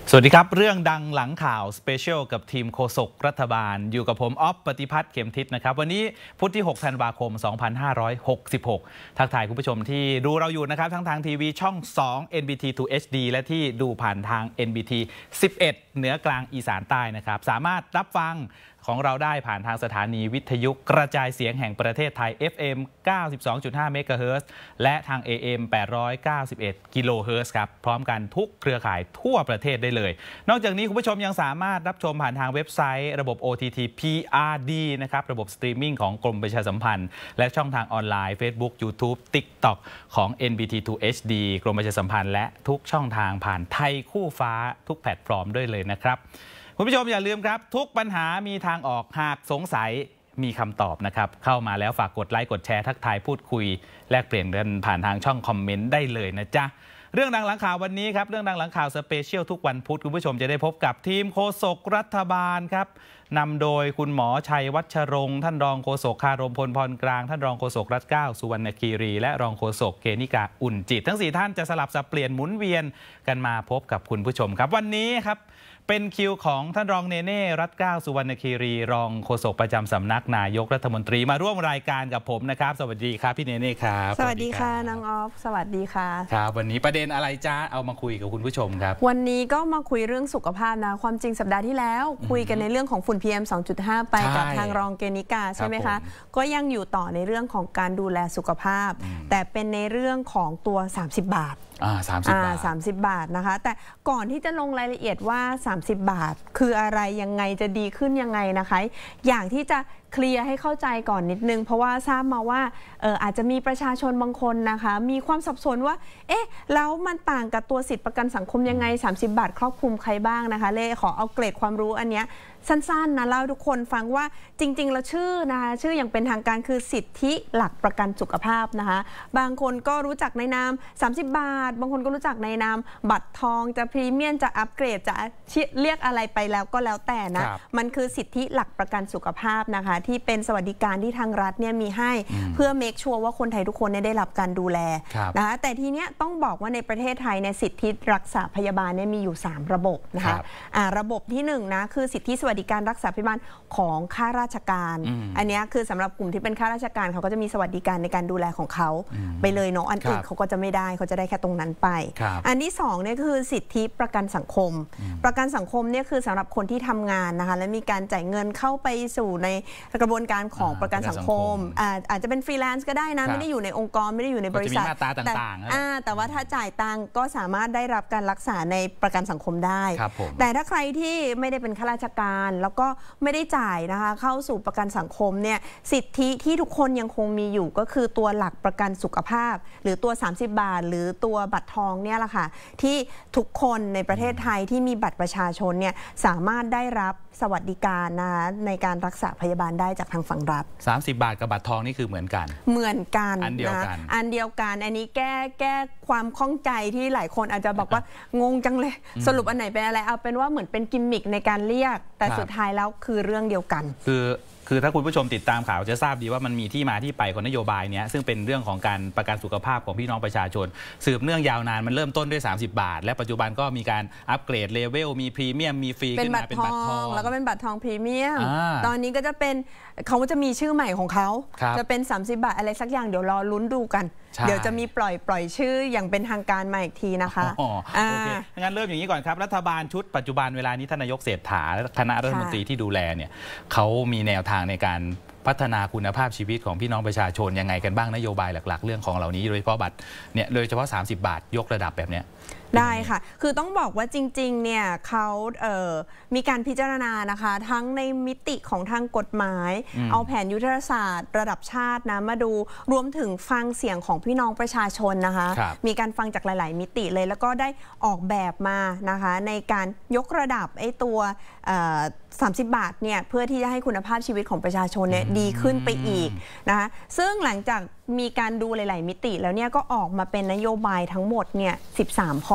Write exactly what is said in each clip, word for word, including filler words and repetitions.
สวัสดีครับเรื่องดังหลังข่าวสเปเชียลกับทีมโฆษกรัฐบาลอยู่กับผมอ๊อฟปฏิพัฒน์เข็มทิศนะครับวันนี้พุธที่หกธันวาคมสองพันห้าร้อยหกสิบหกทักทายคุณผู้ชมที่ดูเราอยู่นะครับทั้งทางทีวีช่องสอง เอ็น บี ที ทู เอช ดี และที่ดูผ่านทาง เอ็น บี ที สิบเอ็ดเหนือกลางอีสานใต้นะครับสามารถรับฟังของเราได้ผ่านทางสถานีวิทยุกระจายเสียงแห่งประเทศไทย เอฟ เอ็ม เก้าสิบสองจุดห้า เมกะเฮิรตซ์และทาง เอ เอ็ม แปดร้อยเก้าสิบเอ็ด กิโลเฮิรตซ์ครับพร้อมกันทุกเครือข่ายทั่วประเทศได้เลยนอกจากนี้คุณผู้ชมยังสามารถรับชมผ่านทางเว็บไซต์ระบบ โอ ที ที พี อาร์ ดี นะครับระบบสตรีมมิ่งของกรมประชาสัมพันธ์และช่องทางออนไลน์ Facebook YouTube TikTok ของ เอ็น บี ที ทู เอช ดี กรมประชาสัมพันธ์และทุกช่องทางผ่านไทยคู่ฟ้าทุกแพลตฟอร์มด้วยเลยนะครับคุณผู้ชมอย่าลืมครับทุกปัญหามีทางออกหากสงสัยมีคำตอบนะครับเข้ามาแล้วฝากกดไลค์กดแชร์ทักทายพูดคุยแลกเปลี่ยนกันผ่านทางช่องคอมเมนต์ได้เลยนะจ๊ะเรื่องดังหลังข่าววันนี้ครับเรื่องดังหลังข่าวสเปเชียลทุกวันพุธคุณผู้ชมจะได้พบกับทีมโฆษกรัฐบาลครับนำโดยคุณหมอชัยวัชรงค์ท่านรองโฆษกคารมพลพรกลางท่านรองโฆษกรัฐเก้าสุวรรณคีรีและรองโฆษกเกณิกาอุ่นจิตทั้งสี่ท่านจะสลับสับเปลี่ยนหมุนเวียนกันมาพบกับคุณผู้ชมครับวันนี้ครับเป็นคิวของท่านรองเนเน่รัฐเก้าสุวรรณคีรีรองโฆษกประจำสำนักนายกรัฐมนตรีมาร่วมรายการกับผมนะครับสวัสดีครับพี่เนเน่ครับสวัสดีค่ะนางออฟสวัสดีค่ะครับวันนี้ประเด็นอะไรจ้าเอามาคุยกับคุณผู้ชมครับวันนี้ก็มาคุยเรื่องสุขภาพนะความจริงสัปดาห์ที่แล้วคุยกันในเรื่องของฝุ่น พี เอ็ม สองจุดห้า ไปกับทางรองเกณิกาใช่ไหมคะก็ยังอยู่ต่อในเรื่องของการดูแลสุขภาพแต่เป็นในเรื่องของตัวสามสิบบาทอ่าสามสิบบาทสามสิบบาทนะคะแต่ก่อนที่จะลงรายละเอียดว่าสามสิบบาทคืออะไรยังไงจะดีขึ้นยังไงนะคะอย่างที่จะเคลียร์ให้เข้าใจก่อนนิดนึงเพราะว่าทราบมาว่าเอออาจจะมีประชาชนบางคนนะคะมีความสับสนว่าเอ๊ะแล้วมันต่างกับตัวสิทธิประกันสังคมยังไงสามสิบบาทครอบคลุมใครบ้างนะคะเลยขอเอาเกรดความรู้อันเนี้ยสั้นๆนะเล่าทุกคนฟังว่าจริงๆแล้วชื่อนะคะชื่ออย่างเป็นทางการคือสิทธิหลักประกันสุขภาพนะคะบางคนก็รู้จักในนามสามสิบบาทบางคนก็รู้จักในนามบัตรทองจะพรีเมียมจะอัปเกรดจะเรียกอะไรไปแล้วก็แล้วแต่นะมันคือสิทธิหลักประกันสุขภาพนะคะที่เป็นสวัสดิการที่ทางรัฐเนี่ยมีให้เพื่อเมคชัวร์ว่าคนไทยทุกคนได้รับการดูแลนะคะแต่ทีเนี้ยต้องบอกว่าในประเทศไทยในสิทธิรักษาพยาบาลเนี่ยมีอยู่สามระบบนะคะระบบที่หนึ่งนะคือสิทธิสวัสดิการรักษาพยาบาลของข้าราชการอันนี้คือสำหรับกลุ่มที่เป็นข้าราชการเขาก็จะมีสวัสดิการในการดูแลของเขาไปเลยเนาะอันอื่นเขาก็จะไม่ได้เขาจะได้แค่ตรงนั้นไปอันที่สองเนี่ยคือสิทธิประกันสังคมประกันสังคมเนี่ยคือสำหรับคนที่ทำงานนะคะและมีการจ่ายเงินเข้าไปสู่ในกระบวนการของประกันสังคมอาจจะเป็นฟรีแลนซ์ก็ได้นะไม่ได้อยู่ในองค์กรไม่ได้อยู่ในบริษัทแต่แต่ว่าถ้าจ่ายตังก็สามารถได้รับการรักษาในประกันสังคมได้แต่ถ้าใครที่ไม่ได้เป็นข้าราชการแล้วก็ไม่ได้จ่ายนะคะเข้าสู่ประกันสังคมเนี่ยสิทธิที่ทุกคนยังคงมีอยู่ก็คือตัวหลักประกันสุขภาพหรือตัวสามสิบบาทหรือตัวบัตรทองเนี่ยแหละค่ะที่ทุกคนในประเทศไทยที่มีบัตรประชาชนเนี่ยสามารถได้รับสวัสดิการนะคะในการรักษาพยาบาลได้จากทางฝั่งรัฐสามสิบบาทกับบัตรทองนี่คือเหมือนกันเหมือนกันอันเดียวกันอันเดียวกันอันนี้แก้แก้ความข้องใจที่หลายคนอาจจะบอกว่างงจังเลยสรุปอันไหนเป็นอะไรเอาเป็นว่าเหมือนเป็นกิมมิคในการเรียกแต่สุดท้ายแล้วคือเรื่องเดียวกันคือคือถ้าคุณผู้ชมติดตามข่าวจะทราบดีว่ามันมีที่มาที่ไปของนโยบายนี้ซึ่งเป็นเรื่องของการประกันสุขภาพของพี่น้องประชาชนสืบเนื่องยาวนานมันเริ่มต้นด้วยสามสิบบาทและปัจจุบันก็มีการอัปเกรดเลเวลมีพรีเมียมมีฟรีขึ้นมาเป็นบัตรทองแล้วก็เป็นบัตรทองพรีเมียมตอนนี้ก็จะเป็นเขาจะมีชื่อใหม่ของเขาจะเป็นสามสิบบาทอะไรสักอย่างเดี๋ยวรอลุ้นดูกันเดี๋ยวจะมีปล่อยปล่อยชื่ออย่างเป็นทางการมาอีกทีนะคะอ๋อโอเคงั้นเริ่มอย่างนี้ก่อนครับรัฐบาลชุดปัจจุบันเวลานี้ท่านนายกเศรษฐาและคณะรัฐมนตรีที่ดูแลเนี่ยเขามีแนวทางในการพัฒนาคุณภาพชีวิตของพี่น้องประชาชนยังไงกันบ้างนโยบายหลักๆเรื่องของเหล่านี้โดยเฉพาะบัตรเนี่ยโดยเฉพาะสามสิบบาทยกระดับแบบเนี้ยได้ค่ะคือต้องบอกว่าจริงๆเนี่ยเขาเอ่อมีการพิจารณานะคะทั้งในมิติของทางกฎหมายเอาแผนยุทธศาสตร์ระดับชาตินะมาดูรวมถึงฟังเสียงของพี่น้องประชาชนนะคะมีการฟังจากหลายๆมิติเลยแล้วก็ได้ออกแบบมานะคะในการยกระดับไอ้ตัวสามสิบบาทเนี่ยเพื่อที่จะให้คุณภาพชีวิตของประชาชนเนี่ยดีขึ้นไปอีกนะคะซึ่งหลังจากมีการดูหลายๆมิติแล้วเนี่ยก็ออกมาเป็นนโยบายทั้งหมดเนี่ยสิบสามข้อ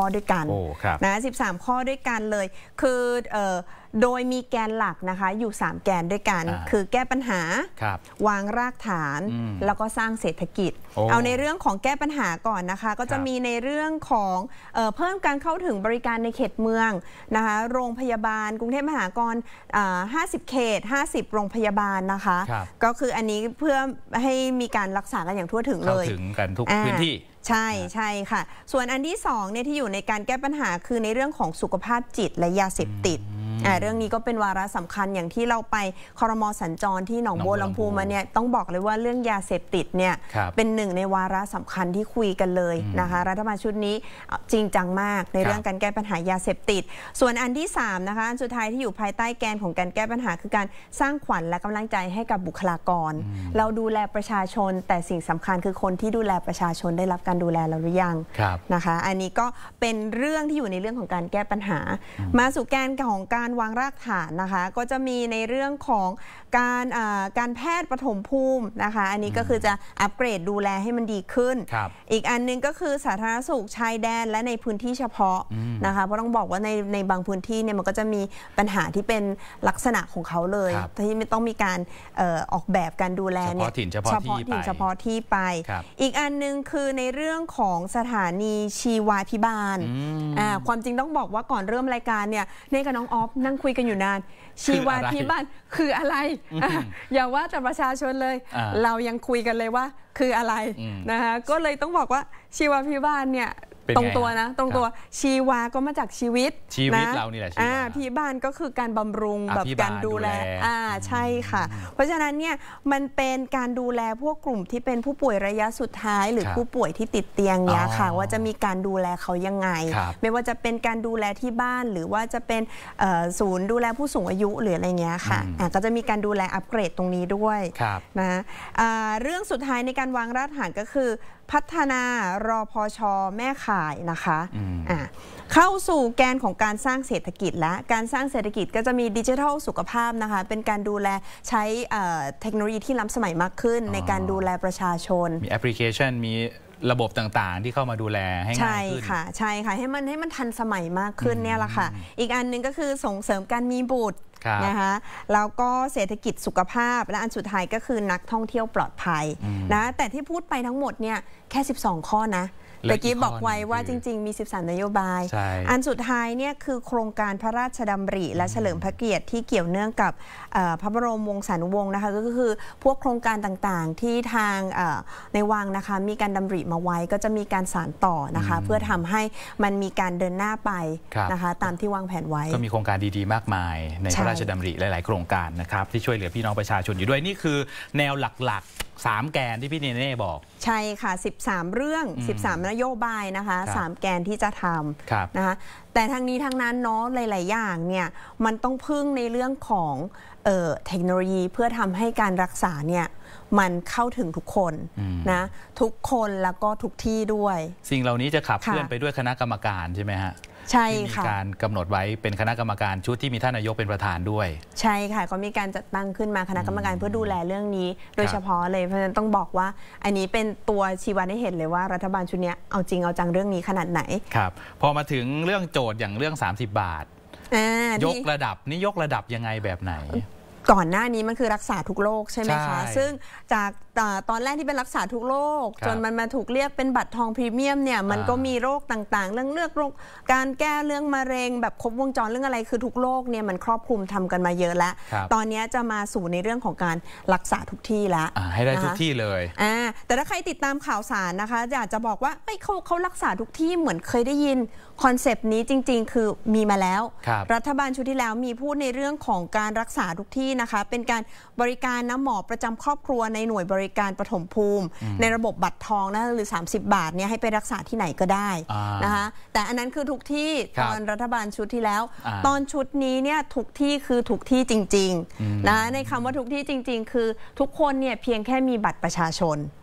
อด้วยกันนะสิบสามข้อด้วยกันเลยคือเอ่อโดยมีแกนหลักนะคะอยู่สามแกนด้วยกันคือแก้ปัญหาวางรากฐานแล้วก็สร้างเศรษฐกิจเอาในเรื่องของแก้ปัญหาก่อนนะคะก็จะมีในเรื่องของเอ่อเพิ่มการเข้าถึงบริการในเขตเมืองนะคะโรงพยาบาลกรุงเทพมหานครห้าสิบเขตห้าสิบโรงพยาบาลนะคะก็คืออันนี้เพื่อให้มีการรักษากันอย่างทั่วถึงเลยเข้าถึงกันทุกพื้นที่ใช่ใช่ค่ะส่วนอันที่สองเนี่ยที่อยู่ในการแก้ปัญหาคือในเรื่องของสุขภาพจิตและยาเสพติดอ่าเรื่องนี้ก็เป็นวาระสำคัญอย่างที่เราไปครม.สัญจรที่หนองบัวลำพูมาเนี่ยต้องบอกเลยว่าเรื่องยาเสพติดเนี่ยเป็นหนึ่งในวาระสำคัญที่คุยกันเลยนะคะรัฐบาลชุดนี้จริงจังมากในเรื่องการแก้ปัญหายาเสพติดส่วนอันที่สามนะคะอันสุดท้ายที่อยู่ภายใต้แกนของการแก้ปัญหาคือการสร้างขวัญและกำลังใจให้กับบุคลากรเราดูแลประชาชนแต่สิ่งสำคัญคือคนที่ดูแลประชาชนได้รับการดูแลแล้วหรือยังนะคะอันนี้ก็เป็นเรื่องที่อยู่ในเรื่องของการแก้ปัญหามาสู่แกนของการวางรากฐานนะคะก็จะมีในเรื่องของการการแพทย์ปฐมภูมินะคะอันนี้ก็คือจะอัปเกรดดูแลให้มันดีขึ้นอีกอันนึงก็คือสาธารณสุขชายแดนและในพื้นที่เฉพาะนะคะเพราะต้องบอกว่าในในบางพื้นที่เนี่ยมันก็จะมีปัญหาที่เป็นลักษณะของเขาเลยที่ไม่ต้องมีการออกแบบการดูแลเนี่ยเฉพาะถิ่นเฉพาะที่ไปเฉพาะที่ไปอีกอันนึงคือในเรื่องของสถานีชีวาภิบาลความจริงต้องบอกว่าก่อนเริ่มรายการเนี่ยเน่กับน้องออฟนั่งคุยกันอยู่นานชีวาภิบาลคืออะไรอย่าว่าแต่ประชาชนเลยเรายังคุยกันเลยว่าคืออะไรนะคะก็เลยต้องบอกว่าชีวาภิบาลเนี่ยตรงตัวนะตรงตัวชีวาก็มาจากชีวิตชีวิตเรานี่แหละชีวาภิบาลก็คือการบำรุงแบบการดูแลอ่าใช่ค่ะเพราะฉะนั้นเนี่ยมันเป็นการดูแลพวกกลุ่มที่เป็นผู้ป่วยระยะสุดท้ายหรือผู้ป่วยที่ติดเตียงเนี้ยค่ะว่าจะมีการดูแลเขายังไงไม่ว่าจะเป็นการดูแลที่บ้านหรือว่าจะเป็นศูนย์ดูแลผู้สูงอายุหรืออะไรเงี้ยค่ะก็จะมีการดูแลอัปเกรดตรงนี้ด้วยนะเรื่องสุดท้ายในการวางรากฐานก็คือพัฒนารพช.แม่ข่ายนะคะอ่าเข้าสู่แกนของการสร้างเศรษฐกิจและการสร้างเศรษฐกิจก็จะมีดิจิทัลสุขภาพนะคะเป็นการดูแลใช้เทคโนโลยีที่ล้ำสมัยมากขึ้นในการดูแลประชาชนมีแอปพลิเคชันมีระบบต่างๆที่เข้ามาดูแลให้ง่ายขึ้นใช่ค่ะใช่ค่ะให้มันให้มันทันสมัยมากขึ้นเนี่ยแหละค่ะอีกอันนึงก็คือส่งเสริมการมีบุตรนะคะแล้วก็เศรษฐกิจสุขภาพและอันสุดท้ายก็คือนักท่องเที่ยวปลอดภัยนะแต่ที่พูดไปทั้งหมดเนี่ยแค่สิบสองข้อนะแต่กี้บอกไว้ว่าจริงๆมีสิบสามนโยบายอันสุดท้ายเนี่ยคือโครงการพระราชดำริและเฉลิมพระเกียรติที่เกี่ยวเนื่องกับพระบรมวงศานุวงศ์นะคะก็คือพวกโครงการต่างๆที่ทางในวังนะคะมีการดำริมาไว้ก็จะมีการสานต่อนะคะเพื่อทำให้มันมีการเดินหน้าไปนะคะตามที่วางแผนไว้ก็มีโครงการดีๆมากมายในพระราชดำริหลายๆโครงการนะครับที่ช่วยเหลือพี่น้องประชาชนอยู่ด้วยนี่คือแนวหลักๆสามแกนที่พี่เนเน่บอกใช่ค่ะสิบสามเรื่องสิบสามนโยบายนะคะสามแกนที่จะทำนะคะแต่ทางนี้ทางนั้นเนาะหลายๆอย่างเนี่ยมันต้องพึ่งในเรื่องของเอ่อเทคโนโลยีเพื่อทำให้การรักษาเนี่ยมันเข้าถึงทุกคนนะทุกคนแล้วก็ทุกที่ด้วยสิ่งเหล่านี้จะขับเคลื่อนไปด้วยคณะกรรมการใช่ไหมฮะใช่ค่ะมีการกำหนดไว้เป็นคณะกรรมการชุดที่มีท่านนายกเป็นประธานด้วยใช่ค่ะก็มีการจัดตั้งขึ้นมาคณะกรรมการเพื่อดูแลเรื่องนี้โดยเฉพาะเลยเพราะฉะนั้นต้องบอกว่าอันนี้เป็นตัวชี้วัดให้เห็นเลยว่ารัฐบาลชุดนี้เอาจริงเอาจังเรื่องนี้ขนาดไหนครับพอมาถึงเรื่องโจทย์อย่างเรื่องสามสิบบาทยกระดับนี่ยกระดับยังไงแบบไหนก่อนหน้านี้มันคือรักษาทุกโรคใช่ไหมคะซึ่งจากตอนแรกที่เป็นรักษาทุกโรคจนมันมาถูกเรียกเป็นบัตรทองพรีเมียมเนี่ยมันก็มีโรคต่างๆเรื่องเลือกโรคการแก้เรื่องมะเร็งแบบครบวงจรเรื่องอะไรคือทุกโรคเนี่ยมันครอบคลุมทำกันมาเยอะแล้วตอนนี้จะมาสู่ในเรื่องของการรักษาทุกที่แล้วให้ได้ทุกที่เลยอ่าแต่ถ้าใครติดตามข่าวสารนะคะอยากจะบอกว่าเฮ้ยเขาเขารักษาทุกที่เหมือนเคยได้ยินคอนเซปต์นี้จริงๆคือมีมาแล้วรัฐบาลชุดที่แล้วมีพูดในเรื่องของการรักษาทุกที่นะคะเป็นการบริการน้ำหมอประจำครอบครัวในหน่วยบริการปฐมภูมิในระบบบัตรทองนะหรือสามสิบบาทเนี่ยให้ไปรักษาที่ไหนก็ได้นะคะแต่อันนั้นคือทุกที่ตอนรัฐบาลชุดที่แล้วตอนชุดนี้เนี่ยทุกที่คือทุกที่จริงๆนะในคำว่าทุกที่จริงๆคือทุกคนเนี่ยเพียงแค่มีบัตรประชาชน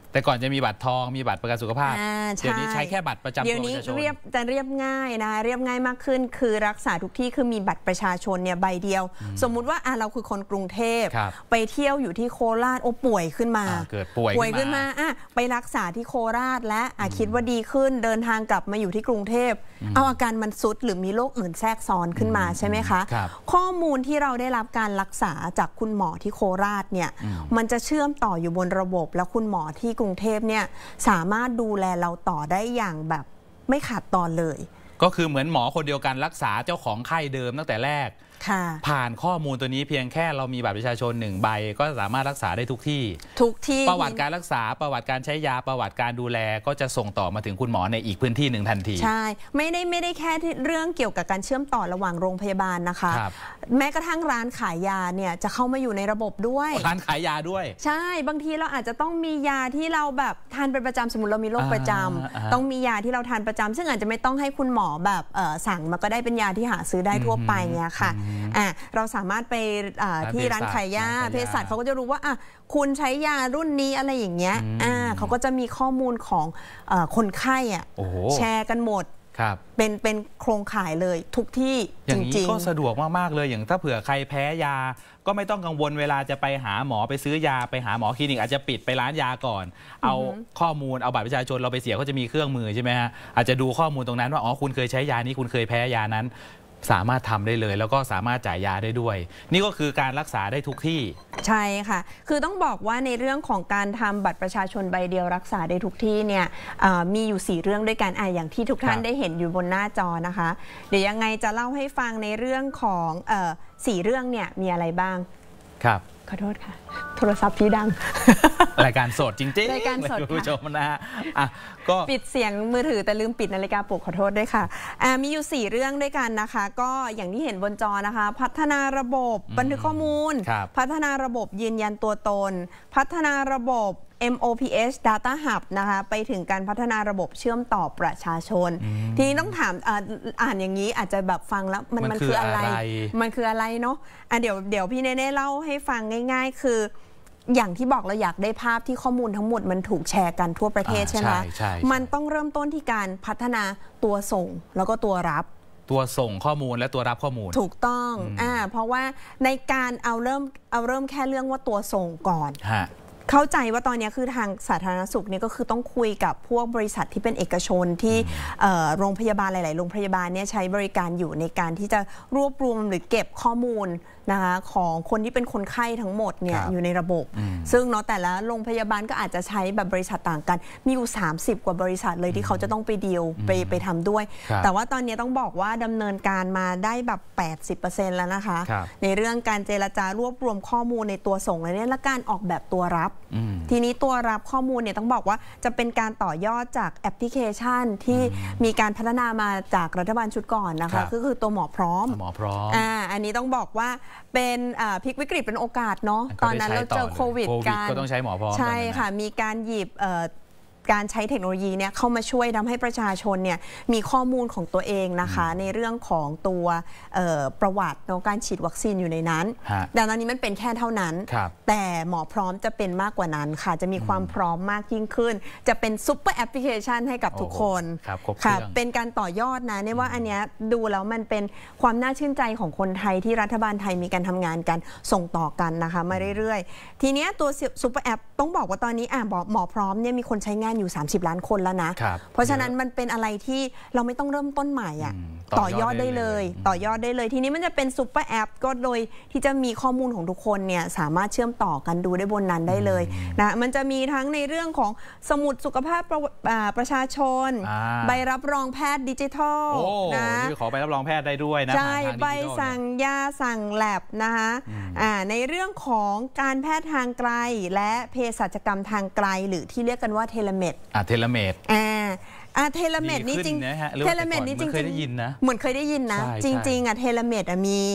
แต่ก่อนจะมีบัตรทองมีบัตรประกันสุขภาพเดี๋ยวนี้ใช้แค่บัตรประจำตัวประชาชนเดี๋ยวนี้เรียบจะเรียบง่ายนะเรียบง่ายมากขึ้นคือรักษาทุกที่คือมีบัตรประชาชนเนี่ยใบเดียวสมมุติว่าอ่ะเราคือคนกรุงเทพไปเที่ยวอยู่ที่โคราชโอ้ป่วยขึ้นมาเกิดป่วยป่วยขึ้นมาอ่ะไปรักษาที่โคราชและอ่ะคิดว่าดีขึ้นเดินทางกลับมาอยู่ที่กรุงเทพเอาอาการมันซุดหรือมีโรคอื่นแทรกซ้อนขึ้นมาใช่ไหมคะข้อมูลที่เราได้รับการรักษาจากคุณหมอที่โคราชเนี่ยมันจะเชื่อมต่ออยู่บนระบบแล้วคุณหมอที่กรุงเทพเนี่ยสามารถดูแลเราต่อได้อย่างแบบไม่ขาดตอนเลยก็คือเหมือนหมอคนเดียวกันรักษาเจ้าของไข้เดิมตั้งแต่แรกผ่านข้อมูลตัวนี้เพียงแค่เรามีบัตรประชาชนหนึ่งใบก็สามารถรักษาได้ทุกที่ทุกที่ประวัติการรักษาประวัติการใช้ยาประวัติการดูแลก็จะส่งต่อมาถึงคุณหมอในอีกพื้นที่หนึ่งทันทีใช่ไม่ได้ไม่ได้แค่เรื่องเกี่ยวกับการเชื่อมต่อระหว่างโรงพยาบาลนะคะแม้กระทั่งร้านขายยาเนี่ยจะเข้ามาอยู่ในระบบด้วยร้านขายยาด้วยใช่บางทีเราอาจจะต้องมียาที่เราแบบทานเป็นประจำสมมติเรามีโรคประจำต้องมียาที่เราทานประจำซึ่งอาจจะไม่ต้องให้คุณหมอแบบสั่งมาก็ได้เป็นยาที่หาซื้อได้ทั่วไปเนี่ยค่ะอ่ะเราสามารถไปที่ร้านขายยาเภสัชเขาก็จะรู้ว่าอ่ะคุณใช้ยารุ่นนี้อะไรอย่างเงี้ยอ่าเขาก็จะมีข้อมูลของคนไข้อ่ะแชร์กันหมดเป็นเป็นโครงข่ายเลยทุกที่จริงๆก็สะดวกมากๆเลยอย่างถ้าเผื่อใครแพ้ยาก็ไม่ต้องกังวลเวลาจะไปหาหมอไปซื้อยาไปหาหมอคลินิกอาจจะปิดไปร้านยาก่อนเอาข้อมูลเอาบัตรประชาชนเราไปเสียเขาจะมีเครื่องมือใช่ไหมฮะอาจจะดูข้อมูลตรงนั้นว่าอ๋อคุณเคยใช้ยานี้คุณเคยแพ้ยานั้นสามารถทำได้เลยแล้วก็สามารถจ่ายยาได้ด้วยนี่ก็คือการรักษาได้ทุกที่ใช่ค่ะคือต้องบอกว่าในเรื่องของการทำบัตรประชาชนใบเดียวรักษาได้ทุกที่เนี่ยมีอยู่สี่เรื่องด้วยกันอ่ะอย่างที่ทุกท่านได้เห็นอยู่บนหน้าจอนะคะเดี๋ยวยังไงจะเล่าให้ฟังในเรื่องของสี่เรื่องเนี่ยมีอะไรบ้างครับขอโทษค่ะโทรศัพท์พี่ดังรายการสดจริงๆรายการสดคุณผู้ชมนะฮะอ่ะก็ปิดเสียงมือถือแต่ลืมปิดนาฬิกาปลุกขอโทษด้วยค่ะอ่ามีอยู่สี่เรื่องด้วยกันนะคะก็อย่างที่เห็นบนจอนะคะพัฒนาระบบบันทึกข้อมูลพัฒนาระบบยืนยันตัวตนพัฒนาระบบ เอ็ม โอ พี เอช Data Hub นะคะไปถึงการพัฒนาระบบเชื่อมต่อประชาชนทีนี้ต้องถามอ่านอย่างนี้อาจจะแบบฟังแล้วมันมันคืออะไรมันคืออะไรเนาะอ่ะเดี๋ยวเดี๋ยวพี่เน่ๆเล่าให้ฟังง่ายๆคืออย่างที่บอกเราอยากได้ภาพที่ข้อมูลทั้งหมดมันถูกแชร์กันทั่วประเทศใช่ไหมมันต้องเริ่มต้นที่การพัฒนาตัวส่งแล้วก็ตัวรับตัวส่งข้อมูลและตัวรับข้อมูลถูกต้องอ่าเพราะว่าในการเอาเริ่มเอาเริ่มแค่เรื่องว่าตัวส่งก่อนเข้าใจว่าตอนนี้คือทางสาธารณสุขเนี่ยก็คือต้องคุยกับพวกบริษัทที่เป็นเอกชนที่โรงพยาบาลหลายๆโรงพยาบาลเนี่ยใช้บริการอยู่ในการที่จะรวบรวมหรือเก็บข้อมูลนะคะของคนที่เป็นคนไข้ทั้งหมดเนี่ยอยู่ในระบบซึ่งเนาะแต่ละโรงพยาบาลก็อาจจะใช้แบบบริษัทต่างกันมีอยู่สามสิบกว่าบริษัทเลยที่เขาจะต้องไปดีลไปไปทำด้วยแต่ว่าตอนนี้ต้องบอกว่าดำเนินการมาได้แบบ แปดสิบเปอร์เซ็นต์ แล้วนะคะในเรื่องการเจรจารวบรวมข้อมูลในตัวส่งและเนี่ยและการออกแบบตัวรับทีนี้ตัวรับข้อมูลเนี่ยต้องบอกว่าจะเป็นการต่อยอดจากแอปพลิเคชันที่มีการพัฒนามาจากรัฐบาลชุดก่อนนะคะก็คือตัวหมอพร้อมหมอพร้อมอ่าอันนี้ต้องบอกว่าเป็นพลิกวิกฤตเป็นโอกาสเนาะตอนนั้นเราเจอโควิดกันก็ต้องใช้หมอพร้อมใช่ค่ะมีการหยิบการใช้เทคโนโลยีเนี่ยเข้ามาช่วยทำให้ประชาชนเนี่ยมีข้อมูลของตัวเองนะคะในเรื่องของตัวประวัติในการฉีดวัคซีนอยู่ในนั้นดังนั้นนี้มันเป็นแค่เท่านั้นแต่หมอพร้อมจะเป็นมากกว่านั้นค่ะจะมีความพร้อมมากยิ่งขึ้นจะเป็นซุปเปอร์แอปพลิเคชันให้กับทุกคนค่ะเป็นการต่อยอดนะเนี่ยว่าอันนี้ดูแล้วมันเป็นความน่าชื่นใจของคนไทยที่รัฐบาลไทยมีการทำงานกันส่งต่อกันนะคะมาเรื่อยๆทีนี้ตัวซุปเปอร์แอปต้องบอกว่าตอนนี้อ่ะหมอพร้อมเนี่ยมีคนใช้งานอยู่สามสิบล้านคนแล้วนะเพราะฉะนั้นมันเป็นอะไรที่เราไม่ต้องเริ่มต้นใหม่อ่ะต่อยอดได้เลยต่อยอดได้เลยทีนี้มันจะเป็นซุปเปอร์แอปก็โดยที่จะมีข้อมูลของทุกคนเนี่ยสามารถเชื่อมต่อกันดูได้บนนั้นได้เลยนะมันจะมีทั้งในเรื่องของสมุดสุขภาพประประชาชนใบรับรองแพทย์ดิจิทัลนะขอใบรับรองแพทย์ได้ด้วยนะใช่ใบสั่งยาสั่งแลบนะคะอ่าในเรื่องของการแพทย์ทางไกลและเภสัชกรรมทางไกลหรือที่เรียกกันว่าเทเลเมดอ่ะเทเลเมดอ่าอ่ะเทเลเมดนี่จริงเทเลเมดนี่จริงเคยได้ยินนะเหมือนเคยได้ยินนะจริงๆอ่ะเทเลเมดอ่ะมี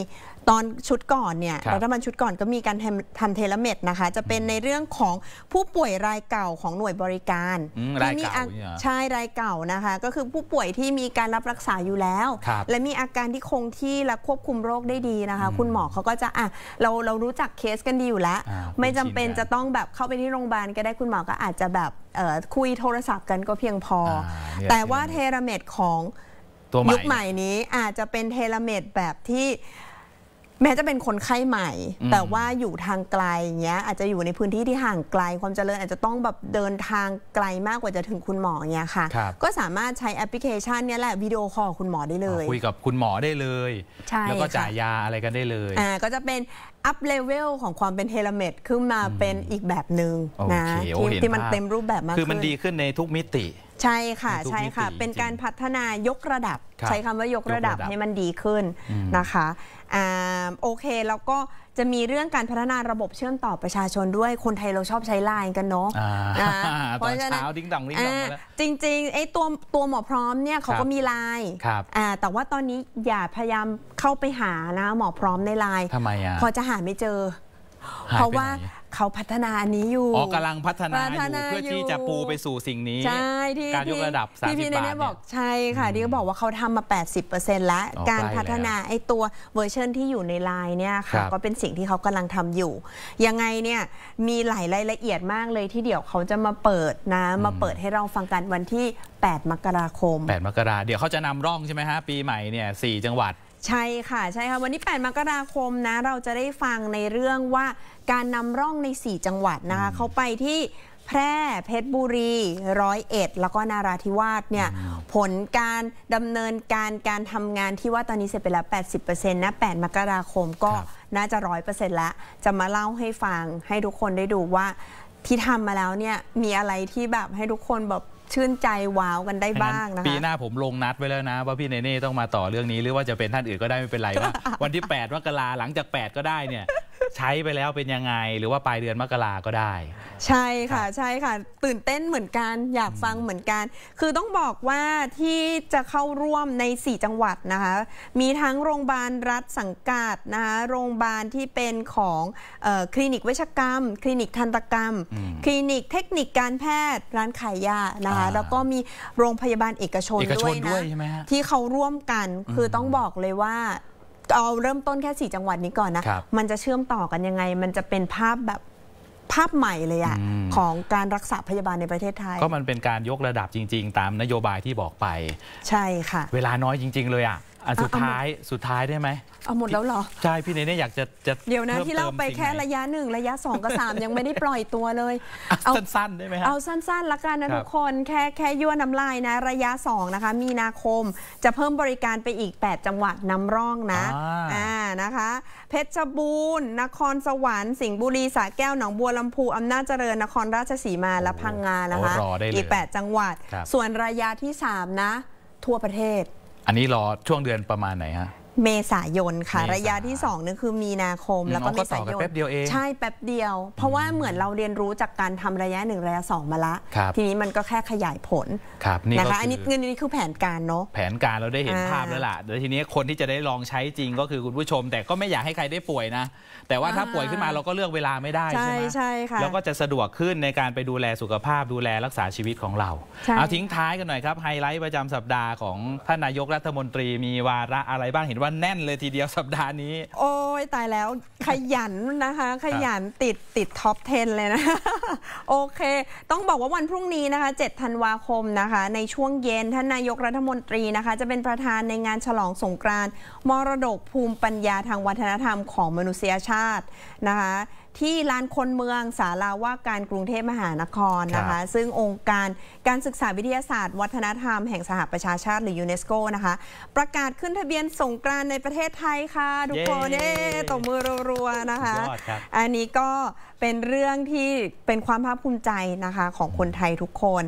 ตอนชุดก่อนเนี่ยรัฐบาลชุดก่อนก็มีการทำเทเลเมดนะคะจะเป็นในเรื่องของผู้ป่วยรายเก่าของหน่วยบริการที่มีใช่รายเก่านะคะก็คือผู้ป่วยที่มีการรับรักษาอยู่แล้วและมีอาการที่คงที่และควบคุมโรคได้ดีนะคะคุณหมอเขาก็จะอ่ะเราเรารู้จักเคสกันดีอยู่แล้วไม่จำเป็นจะต้องแบบเข้าไปที่โรงพยาบาลก็ได้คุณหมอก็อาจจะแบบคุยโทรศัพท์กันก็เพียงพอแต่ว่าเทเลเมดของยุคใหม่นี้อาจจะเป็นเทเลเมดแบบที่แม้จะเป็นคนไข้ใหม่แต่ว่าอยู่ทางไกลอย่างเงี้ยอาจจะอยู่ในพื้นที่ที่ห่างไกลความเจริญอาจจะต้องแบบเดินทางไกลมากกว่าจะถึงคุณหมอเงี้ยค่ะก็สามารถใช้แอปพลิเคชันนี้แหละวิดีโอคอลคุณหมอได้เลยคุยกับคุณหมอได้เลยแล้วก็จ่ายยาอะไรกันได้เลยอ่าก็จะเป็นอัพเลเวลของความเป็นเทเลเมดขึ้นมาเป็นอีกแบบหนึ่งนะที่มันเต็มรูปแบบมากขึ้นคือมันดีขึ้นในทุกมิติใช่ค่ะใช่ค่ะเป็นการพัฒนายกระดับใช้คำว่ายกระดับให้มันดีขึ้นนะคะอ่าโอเคแล้วก็จะมีเรื่องการพัฒนาระบบเชื่อมต่อประชาชนด้วยคนไทยเราชอบใช้ไลน์กันเนาะตอนเช้าดิ้งดองดิ้งดองแล้วจริงๆไอ้ตัวตัวหมอพร้อมเนี่ยเขาก็มีไลน์แต่ว่าตอนนี้อย่าพยายามเข้าไปหานะหมอพร้อมในไลน์ทำไมอ่ะพอจะหาไม่เจอเพราะว่าเขาพัฒนาอันนี้อยู่อ๋อกำลังพัฒนาอยู่เพื่อที่จะปูไปสู่สิ่งนี้ใช่ที่การยกระดับสามสิบบาทเนี่ยบอกใช่ค่ะที่เขาบอกว่าเขาทำมา แปดสิบเปอร์เซ็นต์ แล้วการพัฒนาไอ้ตัวเวอร์ชันที่อยู่ในไลน์เนี่ยค่ะก็เป็นสิ่งที่เขากำลังทำอยู่ยังไงเนี่ยมีหลายรายละเอียดมากเลยที่เดี๋ยวเขาจะมาเปิดนะมาเปิดให้เราฟังกันวันที่แปดมกราคมแปดมกราเดี๋ยวเขาจะนำร่องใช่ไหมฮะปีใหม่เนี่ยสี่จังหวัดใช่ค่ะใช่ค่ะวันนี้แปดมกราคมนะเราจะได้ฟังในเรื่องว่าการนำร่องในสี่จังหวัดนะคะเขาไปที่แพร่เพชรบุรีร้อยเอ็ดแล้วก็นาราธิวาสเนี่ยผลการดำเนินการการทำงานที่ว่าตอนนี้เสร็จไปแล้ว แปดสิบเปอร์เซ็นต์ นะแปดมกราคมก็น่าจะ ร้อยเปอร์เซ็นต์ แล้วจะมาเล่าให้ฟังให้ทุกคนได้ดูว่าที่ทำมาแล้วเนี่ยมีอะไรที่แบบให้ทุกคนแบบชื่นใจว้าวกันได้บ้างนะคะปีหน้าผมลงนัดไว้แล้วนะว่าพี่เนเน่ต้องมาต่อเรื่องนี้หรือว่าจะเป็นท่านอื่นก็ได้ไม่เป็นไรว่าวันที่แปดมกราหลังจากแปดก็ได้เนี่ยใช้ไปแล้วเป็นยังไงหรือว่าปลายเดือนมกราก็ได้ใช่ค่ะใช่ค่ะตื่นเต้นเหมือนกันอยากฟังเหมือนกันคือต้องบอกว่าที่จะเข้าร่วมในสี่จังหวัดนะคะมีทั้งโรงพยาบาลรัฐสังกัดนะคะโรงพยาบาลที่เป็นของเอ่อคลินิกเวชกรรมคลินิกทันตกรรมคลินิกเทคนิคการแพทย์ร้านขายยานะคะแล้วก็มีโรงพยาบาลเอกชนด้วยนะที่เขาร่วมกันคือต้องบอกเลยว่าเอาเริ่มต้นแค่สี่จังหวัดนี้ก่อนนะมันจะเชื่อมต่อกันยังไงมันจะเป็นภาพแบบภาพใหม่เลยอะของการรักษาพยาบาลในประเทศไทยก็มันเป็นการยกระดับจริงๆตามนโยบายที่บอกไปใช่ค่ะเวลาน้อยจริงๆเลยอะอันสุดท้ายสุดท้ายได้ไหมเอาหมดแล้วเหรอใช่พี่เนเน่อยากจะจะเดี๋ยวนะที่เราไปแค่ระยะหนึ่งระยะสองกับสามยังไม่ได้ปล่อยตัวเลยเอาสั้นๆได้ไหมครับเอาสั้นๆละกันนะทุกคนแค่แค่ยั่วน้ำลายนะระยะสองนะคะมีนาคมจะเพิ่มบริการไปอีกแปดจังหวัดนำร่องนะอ่านะคะเพชรบูรณ์นครสวรรค์สิงห์บุรีสระแก้วหนองบัวลำพูอำนาจเจริญนครราชสีมาและพังงานะคะอีกแปดจังหวัดส่วนระยะที่สามนะทั่วประเทศอันนี้รอช่วงเดือนประมาณไหนฮะเมษายนค่ะระยะที่สองนี่คือมีนาคมแล้วก็เมษายนแป๊บเดียวเองใช่แป๊บเดียวเพราะว่าเหมือนเราเรียนรู้จากการทำระยะหนึ่งระยะสองมาละทีนี้มันก็แค่ขยายผลนะคะอันนี้เงินนี้คือแผนการเนาะแผนการเราได้เห็นภาพแล้วล่ะแล้วทีนี้คนที่จะได้ลองใช้จริงก็คือคุณผู้ชมแต่ก็ไม่อยากให้ใครได้ป่วยนะแต่ว่าถ้าป่วยขึ้นมาเราก็เลือกเวลาไม่ได้ใช่ไหมใช่ค่ะแล้วก็จะสะดวกขึ้นในการไปดูแลสุขภาพดูแลรักษาชีวิตของเราเอาทิ้งท้ายกันหน่อยครับไฮไลท์ประจำสัปดาห์ของท่านนายกรัฐมนตรีมีวาระอะไรบ้างเห็นว่าแน่นเลยทีเดียวสัปดาห์นี้โอ้ยตายแล้วขยันนะคะขยันติดติดท็อปสิบเลยนะโอเคต้องบอกว่าวันพรุ่งนี้นะคะเจ็ดธันวาคมนะคะในช่วงเย็นท่านนายกรัฐมนตรีนะคะจะเป็นประธานในงานฉลองสงกรานต์มรดกภูมิปัญญาทางวัฒนธรรมของมนุษยชาตินะคะที่ลานคนเมืองศาลาว่าการกรุงเทพมหานครนะคะซึ่งองค์การการศึกษาวิทยาศาสตร์วัฒนธรรมแห่งสหประชาชาติหรือยูเนสโกนะคะประกาศขึ้นทะเบียนสงกรานต์ในประเทศไทยค่ะทุกคนเย้ตบมือรัวๆนะคะอันนี้ก็เป็นเรื่องที่เป็นความภาคภูมิใจนะคะของคนไทยทุกคน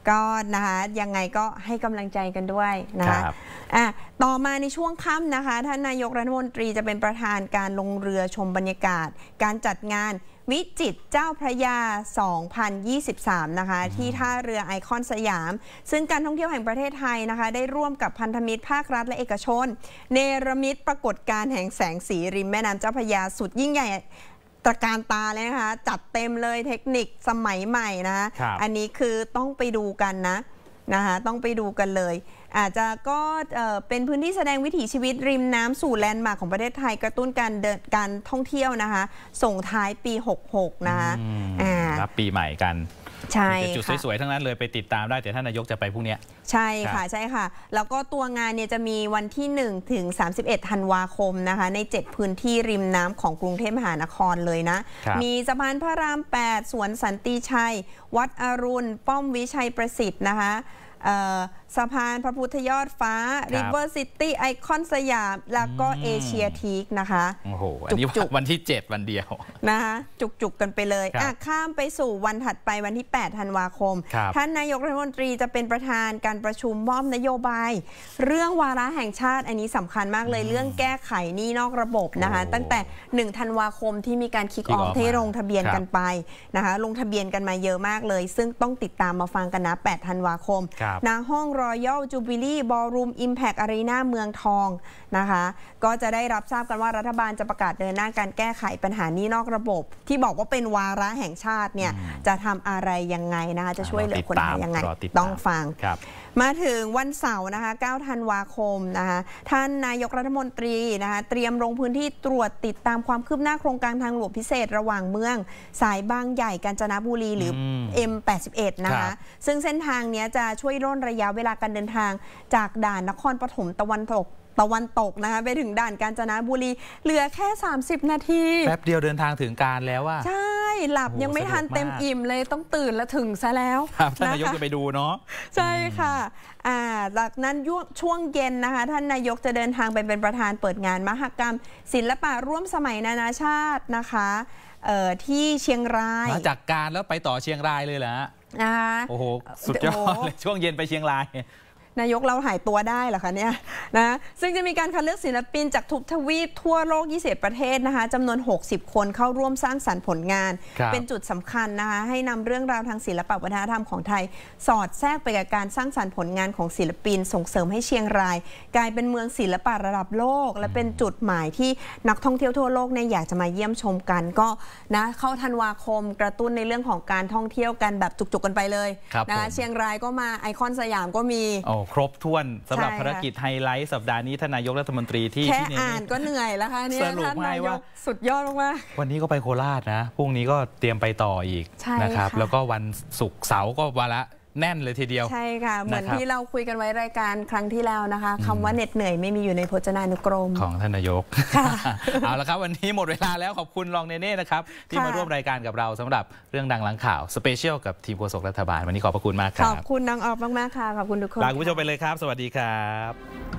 ก็นะคะยังไงก็ให้กำลังใจกันด้วยนะคะอ่ะต่อมาในช่วงค่ำนะคะท่านนายกรัฐมนตรีจะเป็นประธานการลงเรือชมบรรยากาศการจัดงานวิจิตรเจ้าพระยา สองพันยี่สิบสาม นะคะที่ท่าเรือไอคอนสยามซึ่งการท่องเที่ยวแห่งประเทศไทยนะคะได้ร่วมกับพันธมิตรภาครัฐและเอกชนเนรมิตปรากฏการณ์แห่งแสงสีริมแม่น้ำเจ้าพระยาสุดยิ่งใหญ่ตระการตาเลยนะคะจัดเต็มเลยเทคนิคสมัยใหม่นะอันนี้คือต้องไปดูกันนะนะคะต้องไปดูกันเลยอาจจะก็เป็นพื้นที่แสดงวิถีชีวิตริมน้ำสู่แลนด์มาร์คของประเทศไทยกระตุ้นการเดินการท่องเที่ยวนะคะส่งท้ายปีหกสิบหกนะคะรับปีใหม่กันใช่จุดสวยๆทั้งนั้นเลยไปติดตามได้แต่ท่านนายกจะไปพรุ่งนี้ใช่ค่ะใช่ค่ะแล้วก็ตัวงานเนี่ยจะมีวันที่หนึ่งถึงสามสิบเอ็ดธันวาคมนะคะในเจ็ดพื้นที่ริมน้ำของกรุงเทพมหานครเลยนะมีสะพานพระรามแปดสวนสันติชัยวัดอรุณป้อมวิชัยประสิทธิ์นะคะสะพานพระพุทธยอดฟ้า River City ไอคอนสยามแล้วก็เอเชียทีกนะคะโอ้โหอันนี้วันที่เจ็ดวันเดียวนะคะจุกๆกันไปเลยอ่ะข้ามไปสู่วันถัดไปวันที่แปดธันวาคมท่านนายกรัฐมนตรีจะเป็นประธานการประชุมมอบนโยบายเรื่องวาระแห่งชาติอันนี้สำคัญมากเลยเรื่องแก้ไขหนี้นอกระบบนะคะตั้งแต่หนึ่งธันวาคมที่มีการคิกออฟที่ลงทะเบียนกันไปนะคะลงทะเบียนกันมาเยอะมากเลยซึ่งต้องติดตามมาฟังกันนะแปดธันวาคมณห้องRoyal Jubilee Ballroom Impact Arena เมืองทองนะคะก็จะได้รับทราบกันว่ารัฐบาลจะประกาศเดินหน้าการแก้ไขปัญหานี้นอกระบบที่บอกว่าเป็นวาระแห่งชาติเนี่ยจะทำอะไรยังไงนะคะจะช่วยเหลือคนไทยยังไงต้องฟังมาถึงวันเสาร์นะคะเก้าธันวาคมนะคะท่านนายกรัฐมนตรีนะคะเตรียมลงพื้นที่ตรวจติดตามความคืบหน้าโครงการทางหลวงพิเศษระหว่างเมืองสายบางใหญ่กาญจนบุรีหรือ เอ็ม แปดสิบเอ็ด นะคะซึ่งเส้นทางนี้จะช่วยร่นระยะเวลาการเดินทางจากด่านนครปฐมตะวันตกตะวันตกนะคะไปถึงด่านกาญจนบุรีเหลือแค่สามสิบนาทีแป๊บเดียวเดินทางถึงการแล้วว่าใช่หลับยังไม่ทันเต็มอิ่มเลยต้องตื่นแล้วถึงซะแล้วท่านนายกจะไปดูเนาะใช่ค่ะอ่าจากนั้นช่วงเย็นนะคะท่านนายกจะเดินทางไปเป็นประธานเปิดงานมหกรรมศิลปะร่วมสมัยนานาชาตินะคะที่เชียงรายจากการแล้วไปต่อเชียงรายเลยเหรอนะคะโอ้โหสุดยอดเลยช่วงเย็นไปเชียงรายนายกเราหายตัวได้เหรอคะเนี่ยนะซึ่งจะมีการคัดเลือกศิลปินจากทุกทวีปทั่วโลกยี่สิบประเทศนะคะจำนวนหกสิบคนเข้าร่วมสร้างสรรค์ผลงานเป็นจุดสำคัญนะคะให้นำเรื่องราวทางศิลปวัฒนธรรมของไทยสอดแทรกไปกับการสร้างสรรค์ผลงานของศิลปินส่งเสริมให้เชียงรายกลายเป็นเมืองศิลปะระดับโลกและเป็นจุดหมายที่นักท่องเที่ยวทั่วโลกเนี่ยอยากจะมาเยี่ยมชมกันก็นะเข้าธันวาคมกระตุ้นในเรื่องของการท่องเที่ยวกันแบบจุกๆกันไปเลยนะคะเชียงรายก็มาไอคอนสยามก็มีโอ้ครบถ้วนสำหรับภารกิจไฮไลท์สัปดาห์นี้ท่านนายกรัฐมนตรีที่แค่อ่านก็เหนื่อยแล้วค่ะเนี่ยท่านนายกสุดยอดมากวันนี้ก็ไปโคราชนะพรุ่งนี้ก็เตรียมไปต่ออีกนะครับแล้วก็วันศุกร์เสาร์ก็วันละแน่นเลยทีเดียวใช่ค่ะเหมือนที่เราคุยกันไว้รายการครั้งที่แล้วนะคะคำว่าเหน็ดเหนื่อยไม่มีอยู่ในพจนานุกรมของท่านนายกเอาละครับวันนี้หมดเวลาแล้วขอบคุณรองเนเน่นะครับที่มาร่วมรายการกับเราสำหรับเรื่องดังหลังข่าวสเปเชียลกับทีมโฆษกรัฐบาลวันนี้ขอบพระคุณมากครับขอบคุณน้องออฟมากๆค่ะขอบคุณทุกคนลาคุณผู้ชมไปเลยครับสวัสดีครับ